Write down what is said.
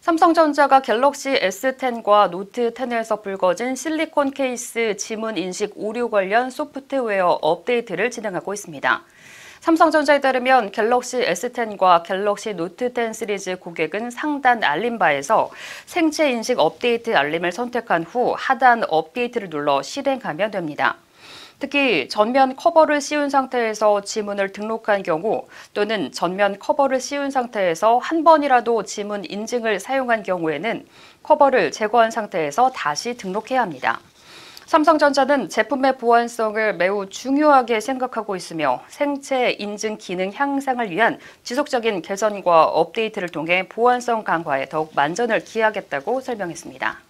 삼성전자가 갤럭시 S10과 노트 10에서 불거진 실리콘 케이스 지문 인식 오류 관련 소프트웨어 업데이트를 진행하고 있습니다. 삼성전자에 따르면 갤럭시 S10과 갤럭시 노트 10 시리즈 고객은 상단 알림바에서 생체 인식 업데이트 알림을 선택한 후 하단 업데이트를 눌러 실행하면 됩니다. 특히 전면 커버를 씌운 상태에서 지문을 등록한 경우 또는 전면 커버를 씌운 상태에서 한 번이라도 지문 인증을 사용한 경우에는 커버를 제거한 상태에서 다시 등록해야 합니다. 삼성전자는 제품의 보안성을 매우 중요하게 생각하고 있으며 생체 인증 기능 향상을 위한 지속적인 개선과 업데이트를 통해 보안성 강화에 더욱 만전을 기하겠다고 설명했습니다.